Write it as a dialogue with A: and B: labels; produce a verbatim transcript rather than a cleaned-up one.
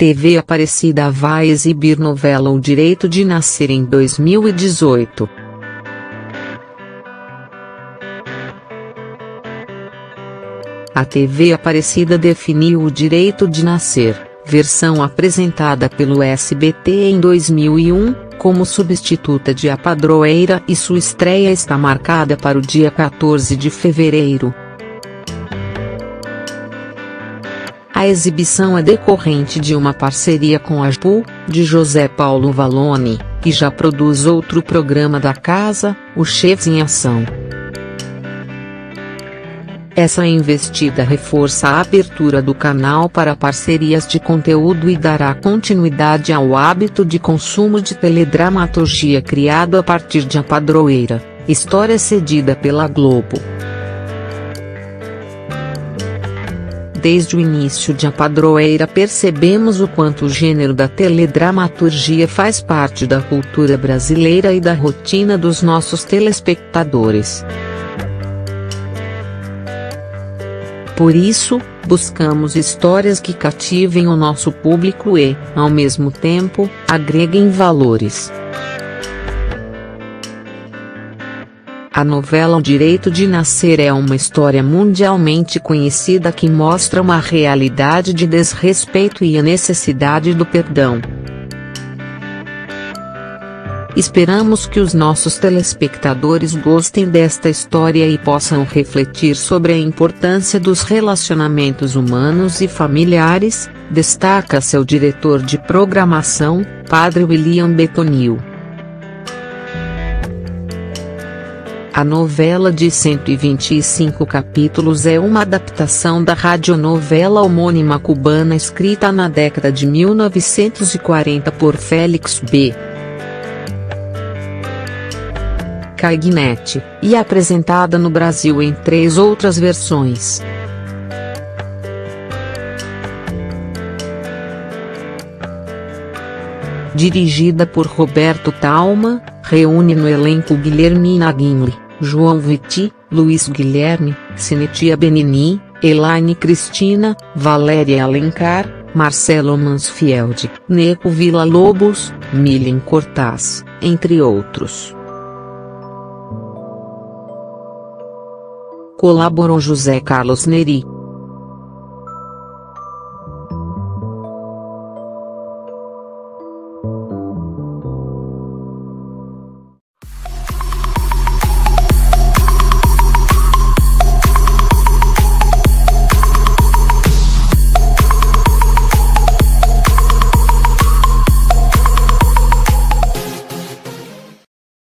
A: T V Aparecida vai exibir novela O Direito de Nascer em dois mil e dezoito. A T V Aparecida definiu O Direito de Nascer, versão apresentada pelo S B T em dois mil e um, como substituta de A Padroeira, e sua estreia está marcada para o dia quatorze de fevereiro. A exibição é decorrente de uma parceria com a G P U, de José Paulo Vallone, que já produz outro programa da casa, o Chefs em Ação. Essa investida reforça a abertura do canal para parcerias de conteúdo e dará continuidade ao hábito de consumo de teledramaturgia criado a partir de A Padroeira, história cedida pela Globo. Desde o início de A Padroeira percebemos o quanto o gênero da teledramaturgia faz parte da cultura brasileira e da rotina dos nossos telespectadores. Por isso, buscamos histórias que cativem o nosso público e, ao mesmo tempo, agreguem valores. A novela O Direito de Nascer é uma história mundialmente conhecida que mostra uma realidade de desrespeito e a necessidade do perdão. Esperamos que os nossos telespectadores gostem desta história e possam refletir sobre a importância dos relacionamentos humanos e familiares, destaca seu diretor de programação, Padre William Betonil. A novela de cento e vinte e cinco capítulos é uma adaptação da radionovela homônima cubana escrita na década de mil novecentos e quarenta por Félix B. Cagnetti, e apresentada no Brasil em três outras versões. Dirigida por Roberto Talma, reúne no elenco Guilhermina Guinle, João Vitti, Luiz Guilherme, Cinetia Benini, Elaine Cristina, Valéria Alencar, Marcelo Mansfield, Neco Villa-Lobos, Milen Cortaz, entre outros. Colaborou José Carlos Neri,